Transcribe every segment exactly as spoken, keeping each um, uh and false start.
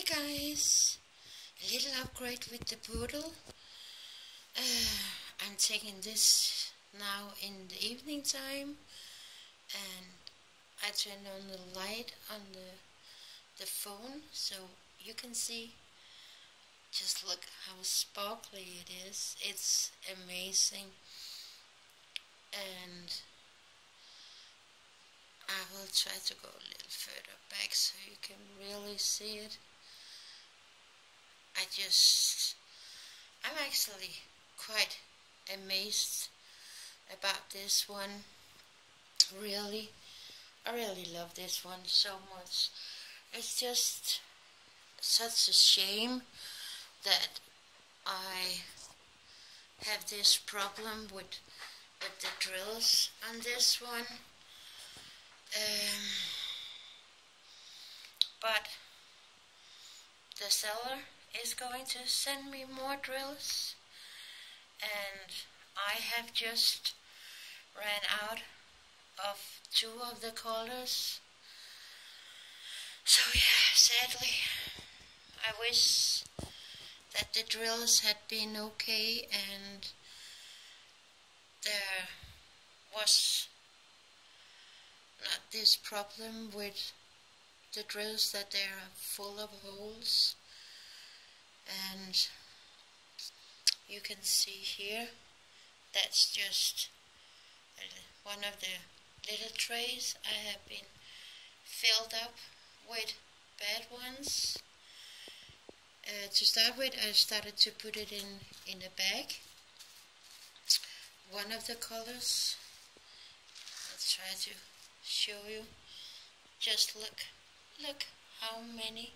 Guys, a little upgrade with the poodle. Uh, I'm taking this now in the evening time, and I turn on the light on the the phone so you can see. Just look how sparkly it is. It's amazing, and I will try to go a little further back so you can really see it. I just, I'm actually quite amazed about this one. Really, I really love this one so much. It's just such a shame that I have this problem with, with the drills on this one. Um, but the seller is going to send me more drills, and I have just ran out of two of the colors. So yeah, sadly, I wish that the drills had been okay and there was not this problem with the drills that they are full of holes. And you can see here, that's just one of the little trays I have been filled up with bad ones. Uh, to start with, I started to put it in in a bag. One of the colors, let's try to show you. Just look, look how many.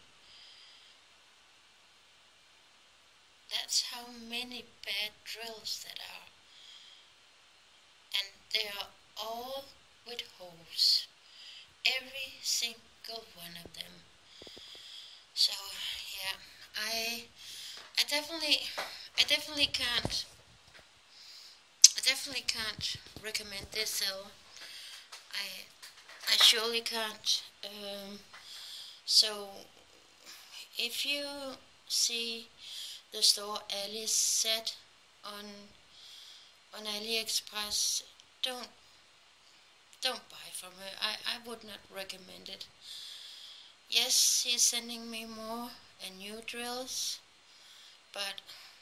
That's how many bad drills that are, and they are all with holes, every single one of them. So yeah, I I definitely I definitely can't I definitely can't recommend this seller. I I surely can't. Um, so if you see the store Alice set on on AliExpress, don't don't buy from her. I, I would not recommend it. Yes, he's sending me more and new drills, but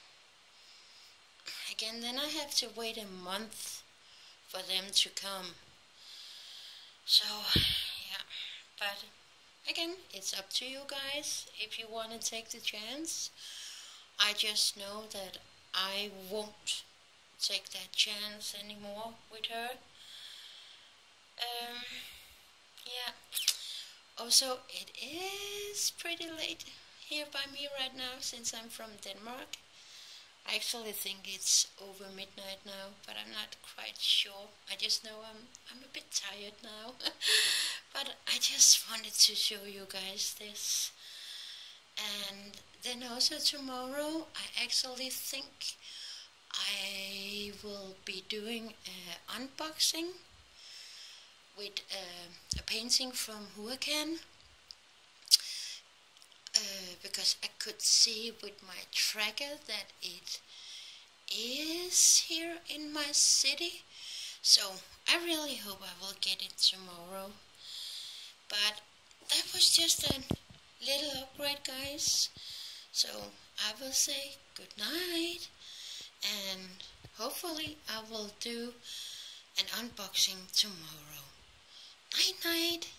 again, then I have to wait a month for them to come. So yeah, but again, it's up to you guys if you want to take the chance. I just know that I won't take that chance anymore with her. Um, yeah. Also, it is pretty late here by me right now since I'm from Denmark. I actually think it's over midnight now, but I'm not quite sure. I just know I'm I'm a bit tired now. But I just wanted to show you guys this. And then also tomorrow, I actually think I will be doing an unboxing with uh, a painting from Huracan, uh, because I could see with my tracker that it is here in my city. So I really hope I will get it tomorrow. But that was just a little upgrade, guys. So I will say good night, and hopefully I will do an unboxing tomorrow. Night night.